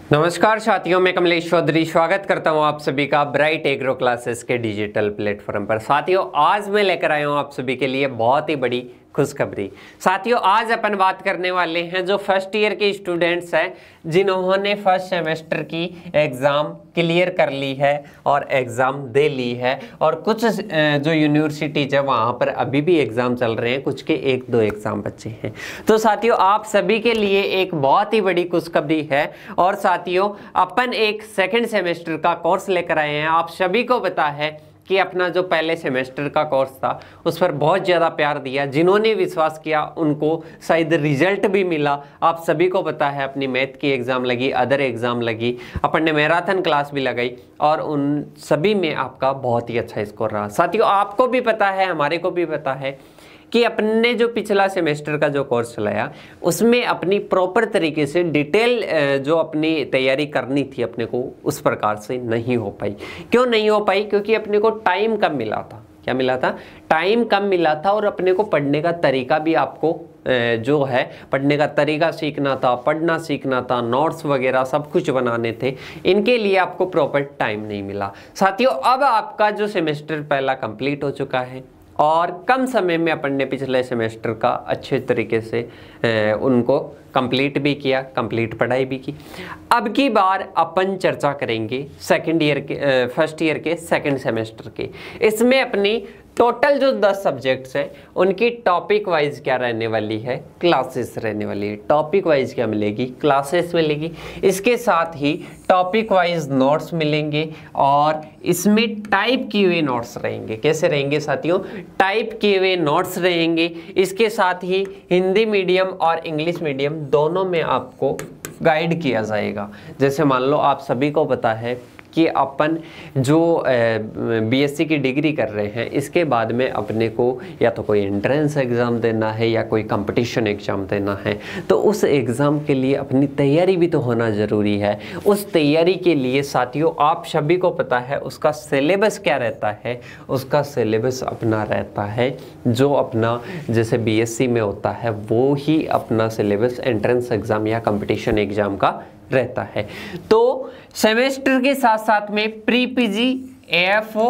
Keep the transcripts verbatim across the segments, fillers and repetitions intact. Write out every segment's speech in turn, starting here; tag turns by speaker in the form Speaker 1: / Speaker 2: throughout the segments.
Speaker 1: नमस्कार साथियों, मैं कमलेश चौधरी स्वागत करता हूं आप सभी का ब्राइट एग्रो क्लासेस के डिजिटल प्लेटफॉर्म पर। साथियों, आज मैं लेकर आया हूं आप सभी के लिए बहुत ही बड़ी खुशखबरी। साथियों, आज अपन बात करने वाले हैं जो फर्स्ट ईयर के स्टूडेंट्स हैं जिन्होंने फर्स्ट सेमेस्टर की एग्ज़ाम क्लियर कर ली है और एग्ज़ाम दे ली है, और कुछ जो यूनिवर्सिटीज है वहाँ पर अभी भी एग्ज़ाम चल रहे हैं, कुछ के एक दो एग्ज़ाम बचे हैं। तो साथियों, आप सभी के लिए एक बहुत ही बड़ी खुशखबरी है। और साथियों, अपन एक सेकेंड सेमेस्टर का कोर्स लेकर आए हैं। आप सभी को पता है कि अपना जो पहले सेमेस्टर का कोर्स था उस पर बहुत ज़्यादा प्यार दिया, जिन्होंने विश्वास किया उनको शायद रिजल्ट भी मिला। आप सभी को पता है, अपनी मैथ की एग्ज़ाम लगी, अदर एग्ज़ाम लगी, अपन ने मैराथन क्लास भी लगाई और उन सभी में आपका बहुत ही अच्छा स्कोर रहा। साथियों, आपको भी पता है, हमारे को भी पता है कि अपने जो पिछला सेमेस्टर का जो कोर्स चलाया उसमें अपनी प्रॉपर तरीके से डिटेल जो अपनी तैयारी करनी थी अपने को उस प्रकार से नहीं हो पाई। क्यों नहीं हो पाई? क्योंकि अपने को टाइम कम मिला था। क्या मिला था? टाइम कम मिला था। और अपने को पढ़ने का तरीका भी आपको जो है पढ़ने का तरीका सीखना था, पढ़ना सीखना था, नोट्स वगैरह सब कुछ बनाने थे, इनके लिए आपको प्रॉपर टाइम नहीं मिला। साथियों, अब आपका जो सेमेस्टर पहला कंप्लीट हो चुका है और कम समय में अपन ने पिछले सेमेस्टर का अच्छे तरीके से ए, उनको कंप्लीट भी किया, कंप्लीट पढ़ाई भी की। अब की बार अपन चर्चा करेंगे सेकंड ईयर के फर्स्ट ईयर के सेकंड सेमेस्टर के। इसमें अपनी टोटल जो दस सब्जेक्ट्स हैं उनकी टॉपिक वाइज क्या रहने वाली है, क्लासेस रहने वाली है। टॉपिक वाइज क्या मिलेगी? क्लासेस मिलेगी। इसके साथ ही टॉपिक वाइज नोट्स मिलेंगे और इसमें टाइप किए हुए नोट्स रहेंगे। कैसे रहेंगे साथियों? टाइप किए हुए नोट्स रहेंगे। इसके साथ ही हिंदी मीडियम और इंग्लिश मीडियम दोनों में आपको गाइड किया जाएगा। जैसे मान लो आप सभी को पता है कि अपन जो बीएससी की डिग्री कर रहे हैं, इसके बाद में अपने को या तो कोई एंट्रेंस एग्ज़ाम देना है या कोई कंपटीशन एग्ज़ाम देना है, तो उस एग्ज़ाम के लिए अपनी तैयारी भी तो होना ज़रूरी है। उस तैयारी के लिए साथियों, आप सभी को पता है उसका सिलेबस क्या रहता है। उसका सिलेबस अपना रहता है जो अपना जैसे बीएससी में होता है वो ही अपना सिलेबस एंट्रेंस एग्ज़ाम या कंपटीशन एग्ज़ाम का रहता है। तो सेमेस्टर के साथ साथ में pre PG, AFO,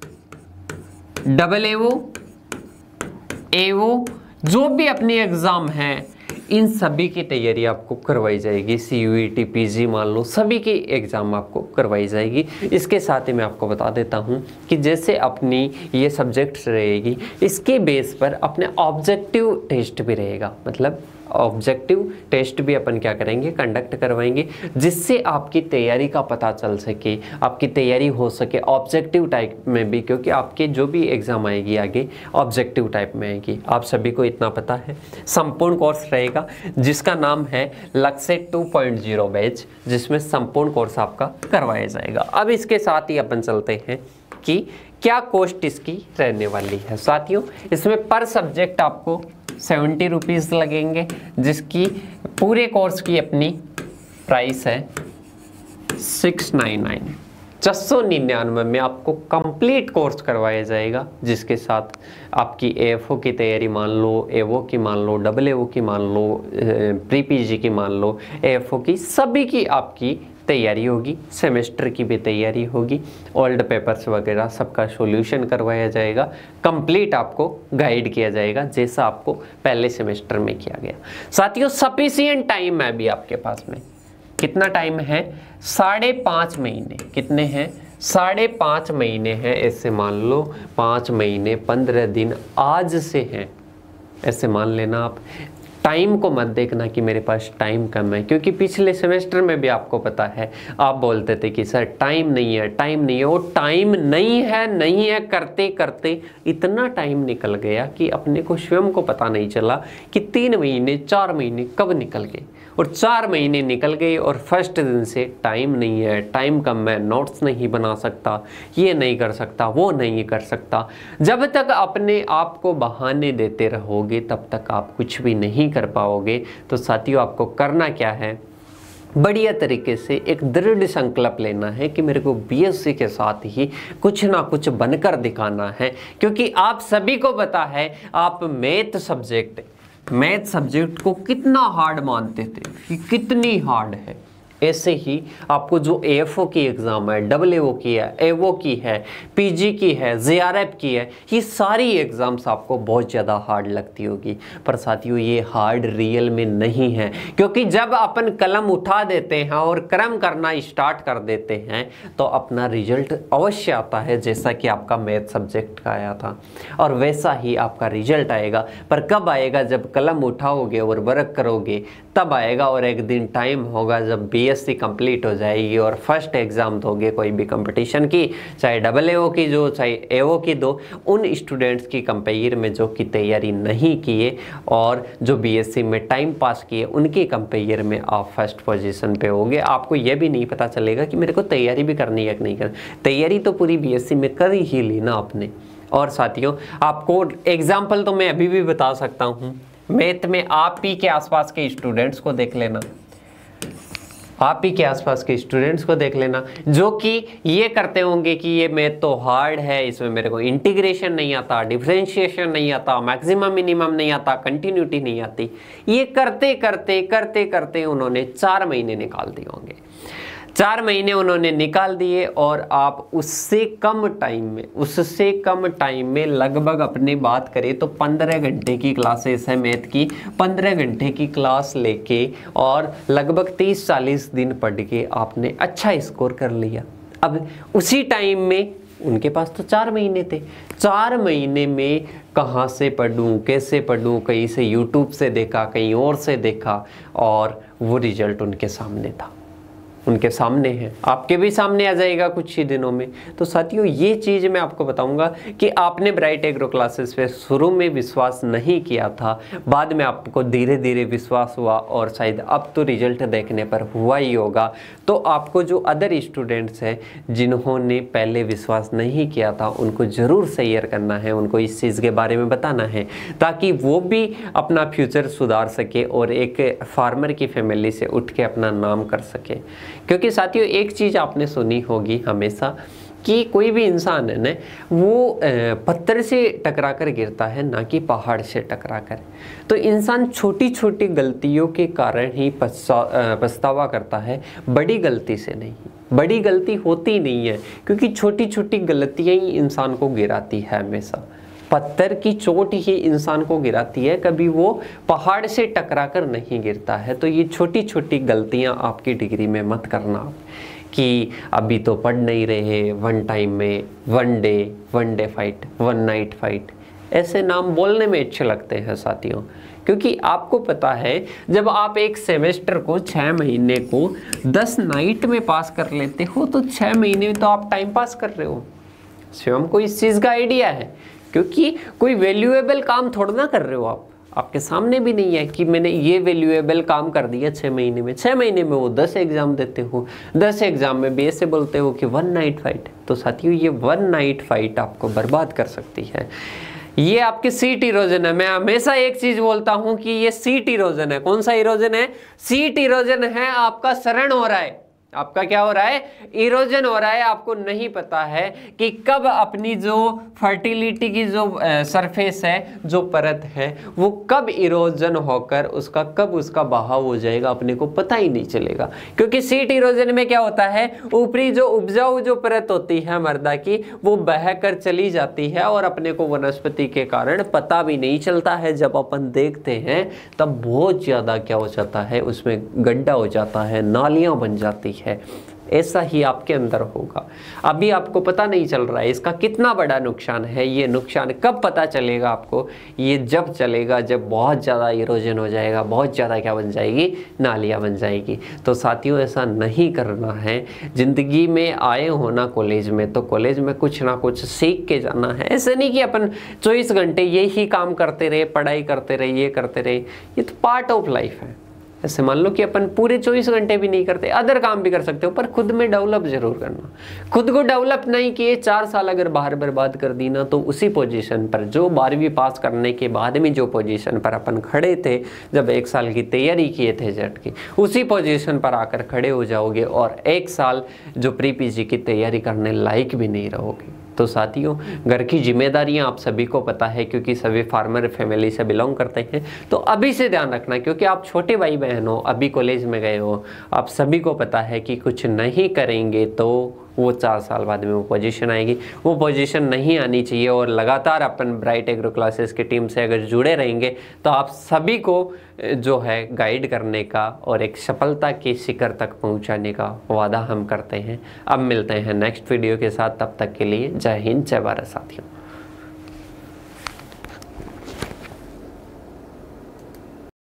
Speaker 1: double AO, AO जो भी अपनी एग्जाम है, इन सभी की तैयारी आपको करवाई जाएगी। सीयूईटी, पीजी मान लो, सभी की एग्ज़ाम आपको करवाई जाएगी। इसके साथ ही मैं आपको बता देता हूं कि जैसे अपनी ये सब्जेक्ट्स रहेगी, इसके बेस पर अपने ऑब्जेक्टिव टेस्ट भी रहेगा। मतलब ऑब्जेक्टिव टेस्ट भी अपन क्या करेंगे, कंडक्ट करवाएंगे, जिससे आपकी तैयारी का पता चल सके, आपकी तैयारी हो सके ऑब्जेक्टिव टाइप में भी, क्योंकि आपके जो भी एग्ज़ाम आएगी आगे ऑब्जेक्टिव टाइप में आएगी। आप सभी को इतना पता है। संपूर्ण कोर्स रहेगा जिसका नाम है लक्ष्य टू पॉइंट ज़ीरो बैच, जिसमें संपूर्ण कोर्स आपका करवाया जाएगा। अब इसके साथ ही अपन चलते हैं कि क्या कॉस्ट इसकी रहने वाली है। साथियों, इसमें पर सब्जेक्ट आपको सेवेंटी रुपीज़ लगेंगे, जिसकी पूरे कोर्स की अपनी प्राइस है सिक्स नाइन नाइन छः सौ निन्यानवे में आपको कंप्लीट कोर्स करवाया जाएगा, जिसके साथ आपकी एएफओ की तैयारी मान लो, एओ की मान लो, डबल एओ की मान लो, प्री पीजी की मान लो, एएफओ की, सभी की आपकी तैयारी होगी। सेमेस्टर की भी तैयारी होगी। ओल्ड पेपर्स वगैरह सबका सॉल्यूशन करवाया जाएगा। कंप्लीट आपको गाइड किया जाएगा जैसा आपको पहले सेमेस्टर में किया गया। साथियों, सफिशिएंट टाइम है अभी आपके पास में। कितना टाइम है? साढ़े पाँच महीने। कितने हैं? साढ़े पाँच महीने हैं। ऐसे मान लो पाँच महीने पंद्रह दिन आज से हैं, ऐसे मान लेना आप। टाइम को मत देखना कि मेरे पास टाइम कम है, क्योंकि पिछले सेमेस्टर में भी आपको पता है आप बोलते थे कि सर टाइम नहीं है, टाइम नहीं है। वो टाइम नहीं है नहीं है करते करते इतना टाइम निकल गया कि अपने को स्वयं को पता नहीं चला कि तीन महीने चार महीने कब निकल गए। और चार महीने निकल गए और फर्स्ट दिन से टाइम नहीं है, टाइम कम है, नोट्स नहीं बना सकता, ये नहीं कर सकता, वो नहीं कर सकता। जब तक अपने आप को बहाने देते रहोगे तब तक आप कुछ भी नहीं कर पाओगे। तो साथियों, आपको करना क्या है, बढ़िया तरीके से एक दृढ़ संकल्प लेना है कि मेरे को बीएससी के साथ ही कुछ ना कुछ बनकर दिखाना है। क्योंकि आप सभी को पता है, आप मैथ सब्जेक्ट मैथ सब्जेक्ट को कितना हार्ड मानते थे कि कितनी हार्ड है, ऐसे ही आपको जो ए एफ ओ की एग्ज़ाम है, डबल ए ओ की है, ए ओ की है, पी जी की है, जे आर एफ की है, ये सारी एग्ज़ाम्स आपको बहुत ज़्यादा हार्ड लगती होगी। पर साथियों ये हार्ड रियल में नहीं है, क्योंकि जब अपन कलम उठा देते हैं और क्रम करना स्टार्ट कर देते हैं तो अपना रिजल्ट अवश्य आता है, जैसा कि आपका मैथ सब्जेक्ट का आया था और वैसा ही आपका रिजल्ट आएगा। पर कब आएगा? जब कलम उठाओगे और वर्क करोगे तब आएगा। और एक दिन टाइम होगा जब बी एस सी कंप्लीट हो जाएगी और फर्स्ट एग्ज़ाम दोगे कोई भी कंपटीशन की, चाहे डबल ए ओ की जो चाहे ए ओ की दो, उन स्टूडेंट्स की कंपेयर में जो कि तैयारी नहीं किए और जो बी एस सी में टाइम पास किए, उनकी कंपेयर में आप फर्स्ट पोजीशन पे होगे। आपको ये भी नहीं पता चलेगा कि मेरे को तैयारी भी करनी है कि नहीं करनी। तैयारी तो पूरी बी एस सी में कर ही ली ना आपने। और साथियों आपको एग्जाम्पल तो मैं अभी भी बता सकता हूँ। मैथ में आप ही के आसपास के स्टूडेंट्स को देख लेना, आप ही के आसपास के स्टूडेंट्स को देख लेना जो कि ये करते होंगे कि ये मैथ तो हार्ड है, इसमें मेरे को इंटीग्रेशन नहीं आता, डिफरेंशिएशन नहीं आता, मैक्सिमम मिनिमम नहीं आता, कंटिन्यूटी नहीं आती। ये करते करते करते करते उन्होंने चार महीने निकाल दिए होंगे। चार महीने उन्होंने निकाल दिए और आप उससे कम टाइम में उससे कम टाइम में लगभग अपनी बात करें तो पंद्रह घंटे की क्लासेस है मैथ की, पंद्रह घंटे की क्लास लेके और लगभग तीस चालीस दिन पढ़ के आपने अच्छा स्कोर कर लिया। अब उसी टाइम में उनके पास तो चार महीने थे, चार महीने में कहाँ से पढ़ूँ, कैसे पढ़ूँ, कहीं से यूट्यूब से देखा, कहीं और से देखा और वो रिजल्ट उनके सामने था, उनके सामने है, आपके भी सामने आ जाएगा कुछ ही दिनों में। तो साथियों ये चीज़ मैं आपको बताऊंगा कि आपने ब्राइट एग्रो क्लासेस पे शुरू में विश्वास नहीं किया था, बाद में आपको धीरे धीरे विश्वास हुआ और शायद अब तो रिजल्ट देखने पर हुआ ही होगा। तो आपको जो अदर स्टूडेंट्स हैं जिन्होंने पहले विश्वास नहीं किया था, उनको ज़रूर शेयर करना है, उनको इस चीज़ के बारे में बताना है ताकि वो भी अपना फ्यूचर सुधार सके और एक फार्मर की फैमिली से उठ के अपना नाम कर सके। क्योंकि साथियों एक चीज़ आपने सुनी होगी हमेशा कि कोई भी इंसान है ना वो पत्थर से टकरा कर गिरता है, ना कि पहाड़ से टकरा कर। तो इंसान छोटी छोटी गलतियों के कारण ही पछतावा करता है, बड़ी गलती से नहीं। बड़ी गलती होती नहीं है क्योंकि छोटी छोटी गलतियाँ ही इंसान को गिराती है। हमेशा पत्थर की चोट ही इंसान को गिराती है, कभी वो पहाड़ से टकरा कर नहीं गिरता है। तो ये छोटी छोटी गलतियां आपकी डिग्री में मत करना कि अभी तो पढ़ नहीं रहे, वन टाइम में, one day one day fight, one night fight, ऐसे नाम बोलने में अच्छे लगते हैं साथियों। क्योंकि आपको पता है जब आप एक सेमेस्टर को छः महीने को दस नाइट में पास कर लेते हो तो छः महीने में तो आप टाइम पास कर रहे हो। स्वयं को इस चीज़ का आइडिया है, क्योंकि कोई वैल्यूएबल काम थोड़ा ना कर रहे हो आप, आपके सामने भी नहीं है कि मैंने ये वैल्यूएबल काम कर दिया छः महीने में। छः महीने में वो दस एग्जाम देते हो, दस एग्जाम में भी ऐसे बोलते हो कि वन नाइट फाइट। तो साथियों ये वन नाइट फाइट आपको बर्बाद कर सकती है, ये आपकी सीट इरोजन है। मैं हमेशा एक चीज बोलता हूं कि ये सीट इरोजन है। कौन सा इरोजन है? सीट इरोजन है, आपका शरण हो रहा है, आपका क्या हो रहा है? इरोजन हो रहा है। आपको नहीं पता है कि कब अपनी जो फर्टिलिटी की जो सरफेस है, जो परत है, वो कब इरोजन होकर उसका कब उसका बहाव हो जाएगा, अपने को पता ही नहीं चलेगा। क्योंकि सीट इरोजन में क्या होता है, ऊपरी जो उपजाऊ जो परत होती है मृदा की, वो बहकर चली जाती है और अपने को वनस्पति के कारण पता भी नहीं चलता है। जब अपन देखते हैं तब बहुत ज़्यादा क्या हो जाता है, उसमें गड्ढा हो जाता है, नालियाँ बन जाती है। ऐसा ही आपके अंदर होगा। अभी आपको पता नहीं चल रहा है इसका कितना बड़ा नुकसान है। ये नुकसान कब पता चलेगा आपको? ये जब चलेगा जब बहुत ज़्यादा इरोजन हो जाएगा, बहुत ज़्यादा क्या बन जाएगी, नालियाँ बन जाएगी। तो साथियों ऐसा नहीं करना है। ज़िंदगी में आए हो ना कॉलेज में, तो कॉलेज में कुछ ना कुछ सीख के जाना है। ऐसे नहीं कि अपन चौबीस घंटे यही काम करते रहे, पढ़ाई करते रहे, ये करते रहे। ये तो पार्ट ऑफ लाइफ है। ऐसे मान लो कि अपन पूरे चौबीस घंटे भी नहीं करते, अदर काम भी कर सकते हो, पर खुद में डेवलप जरूर करना। खुद को डेवलप नहीं किए, चार साल अगर बाहर बर्बाद कर दी ना, तो उसी पोजीशन पर जो बारहवीं पास करने के बाद में जो पोजीशन पर अपन खड़े थे, जब एक साल की तैयारी किए थे जेट की, उसी पोजीशन पर आकर खड़े हो जाओगे और एक साल जो प्री पीजी की तैयारी करने लायक भी नहीं रहोगे। तो साथियों घर की जिम्मेदारियां आप सभी को पता है, क्योंकि सभी फार्मर फैमिली से बिलोंग करते हैं। तो अभी से ध्यान रखना, क्योंकि आप छोटे भाई बहन हो, अभी कॉलेज में गए हो, आप सभी को पता है कि कुछ नहीं करेंगे तो वो चार साल बाद में वो पोजीशन आएगी। वो पोजीशन नहीं आनी चाहिए। और लगातार अपन ब्राइट एग्रो क्लासेस की टीम से अगर जुड़े रहेंगे तो आप सभी को जो है गाइड करने का और एक सफलता के शिखर तक पहुंचाने का वादा हम करते हैं। अब मिलते हैं नेक्स्ट वीडियो के साथ, तब तक के लिए जय हिंद, जय भारत साथियों।